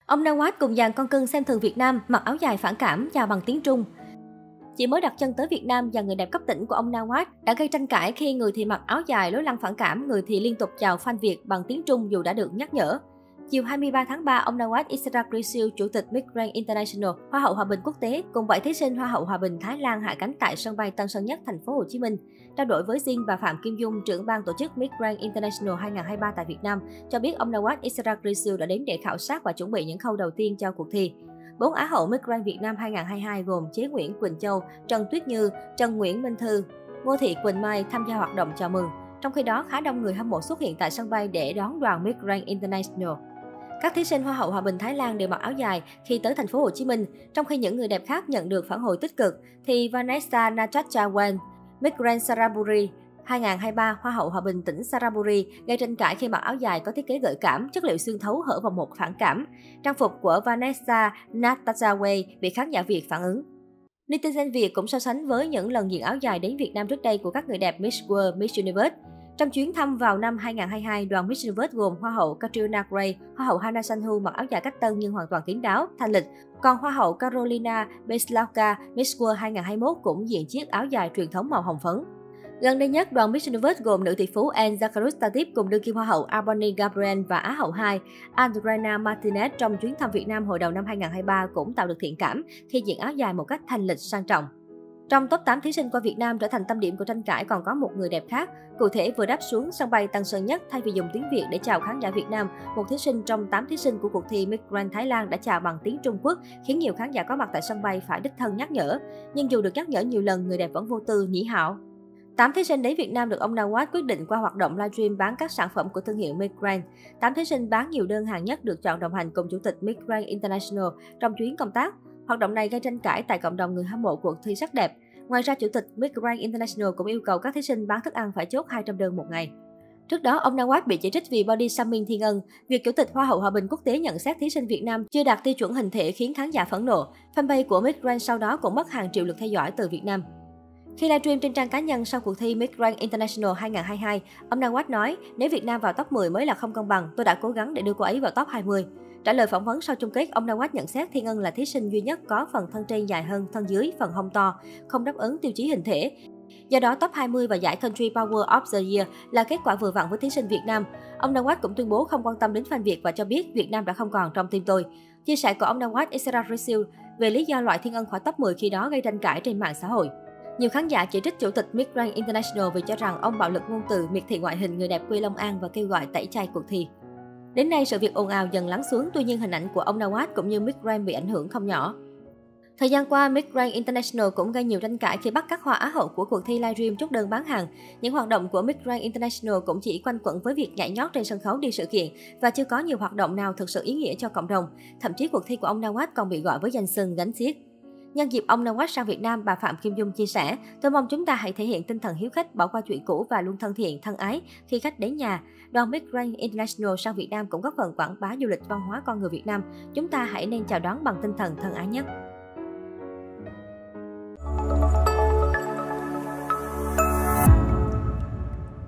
Ông Nawaz cùng dàn con cưng xem thường Việt Nam, mặc áo dài phản cảm, chào bằng tiếng Trung. Chỉ mới đặt chân tới Việt Nam, dàn người đẹp cấp tỉnh của ông Nawaz đã gây tranh cãi khi người thì mặc áo dài lối lăng phản cảm, người thì liên tục chào fan Việt bằng tiếng Trung dù đã được nhắc nhở. Chiều 23 tháng 3, ông Nawaz Issarak-Risil, Chủ tịch Miss Grand International, Hoa hậu Hòa bình quốc tế, cùng 7 thí sinh Hoa hậu Hòa bình Thái Lan hạ cánh tại sân bay Tân Sơn Nhất, thành phố Hồ Chí Minh. Trao đổi với Jin và Phạm Kim Dung, trưởng ban tổ chức Miss Grand International 2023 tại Việt Nam, cho biết ông Nawaz Issarak-Risil đã đến để khảo sát và chuẩn bị những khâu đầu tiên cho cuộc thi. 4 Á hậu Miss Grand Việt Nam 2022 gồm Chế Nguyễn Quỳnh Châu, Trần Tuyết Như, Trần Nguyễn Minh Thư, Ngô Thị Quỳnh Mai tham gia hoạt động chào mừng. Trong khi đó, khá đông người hâm mộ xuất hiện tại sân bay để đón đoàn Miss Grand International. Các thí sinh Hoa hậu Hòa bình Thái Lan đều mặc áo dài khi tới thành phố Hồ Chí Minh, trong khi những người đẹp khác nhận được phản hồi tích cực thì Vanessa Natchachawan, Miss Grand Saraburi 2023, Hoa hậu Hòa bình tỉnh Saraburi gây tranh cãi khi mặc áo dài có thiết kế gợi cảm, chất liệu xuyên thấu hở vòng một phản cảm. Trang phục của Vanessa Natchachawan bị khán giả Việt phản ứng. Netizen Việt cũng so sánh với những lần diện áo dài đến Việt Nam trước đây của các người đẹp Miss World, Miss Universe. Trong chuyến thăm vào năm 2022, đoàn Miss Universe gồm Hoa hậu Katrina Gray, Hoa hậu Hana Sanhu mặc áo dài cách tân nhưng hoàn toàn kín đáo, thanh lịch. Còn Hoa hậu Carolina Beslauka, Miss World 2021 cũng diện chiếc áo dài truyền thống màu hồng phấn. Gần đây nhất, đoàn Miss Universe gồm nữ tỷ phú Anne Zakarus cùng đương kim Hoa hậu Albany Gabriel và Á hậu 2 Adriana Martinez trong chuyến thăm Việt Nam hồi đầu năm 2023 cũng tạo được thiện cảm khi diện áo dài một cách thanh lịch sang trọng. Trong top 8 thí sinh qua Việt Nam trở thành tâm điểm của tranh cãi còn có một người đẹp khác. Cụ thể, vừa đáp xuống sân bay Tân Sơn Nhất, thay vì dùng tiếng Việt để chào khán giả Việt Nam, một thí sinh trong 8 thí sinh của cuộc thi Miss Grand Thái Lan đã chào bằng tiếng Trung Quốc, khiến nhiều khán giả có mặt tại sân bay phải đích thân nhắc nhở. Nhưng dù được nhắc nhở nhiều lần, người đẹp vẫn vô tư, nhĩ hảo. 8 thí sinh đến Việt Nam được ông Nawaz quyết định qua hoạt động livestream bán các sản phẩm của thương hiệu Miss Grand. 8 thí sinh bán nhiều đơn hàng nhất được chọn đồng hành cùng Chủ tịch Miss Grand International trong chuyến công tác. Hoạt động này gây tranh cãi tại cộng đồng người hâm mộ cuộc thi sắc đẹp. Ngoài ra, Chủ tịch Miss Grand International cũng yêu cầu các thí sinh bán thức ăn phải chốt 200 đơn một ngày. Trước đó, ông Nawaz bị chỉ trích vì body shaming thiên ân. Việc Chủ tịch Hoa hậu Hòa bình quốc tế nhận xét thí sinh Việt Nam chưa đạt tiêu chuẩn hình thể khiến khán giả phẫn nộ. Fanpage của Miss Grand sau đó cũng mất hàng triệu lượt theo dõi từ Việt Nam. Khi livestream trên trang cá nhân sau cuộc thi Miss Grand International 2022, ông Nawaz nói, nếu Việt Nam vào top 10 mới là không công bằng, tôi đã cố gắng để đưa cô ấy vào top 20. Trả lời phỏng vấn sau chung kết, ông Nawaz nhận xét Thiên Ân là thí sinh duy nhất có phần thân trên dài hơn thân dưới, phần hông to, không đáp ứng tiêu chí hình thể. Do đó, top 20 và giải Country Power of the Year là kết quả vừa vặn với thí sinh Việt Nam. Ông Nawaz cũng tuyên bố không quan tâm đến fan Việt và cho biết Việt Nam đã không còn trong tim tôi. Chia sẻ của ông Nawaz Issarak-Risil về lý do loại Thiên Ân khỏi top 10 khi đó gây tranh cãi trên mạng xã hội. Nhiều khán giả chỉ trích Chủ tịch Miss Grand International vì cho rằng ông bạo lực ngôn từ, miệt thị ngoại hình người đẹp quê Long An và kêu gọi tẩy chay cuộc thi. Đến nay, sự việc ồn ào dần lắng xuống, tuy nhiên hình ảnh của ông Nawaz cũng như Miss Grand bị ảnh hưởng không nhỏ. Thời gian qua, Miss Grand International cũng gây nhiều tranh cãi khi bắt các hoa Á hậu của cuộc thi livestream chốt đơn bán hàng. Những hoạt động của Miss Grand International cũng chỉ quanh quẩn với việc nhảy nhót trên sân khấu đi sự kiện và chưa có nhiều hoạt động nào thực sự ý nghĩa cho cộng đồng. Thậm chí cuộc thi của ông Nawaz còn bị gọi với danh xưng gánh xiếc. Nhân dịp ông Nawaz sang Việt Nam, bà Phạm Kim Dung chia sẻ, tôi mong chúng ta hãy thể hiện tinh thần hiếu khách, bỏ qua chuyện cũ và luôn thân thiện, thân ái khi khách đến nhà. Đoàn Miss Grand International sang Việt Nam cũng góp phần quảng bá du lịch văn hóa con người Việt Nam. Chúng ta hãy nên chào đón bằng tinh thần thân ái nhất.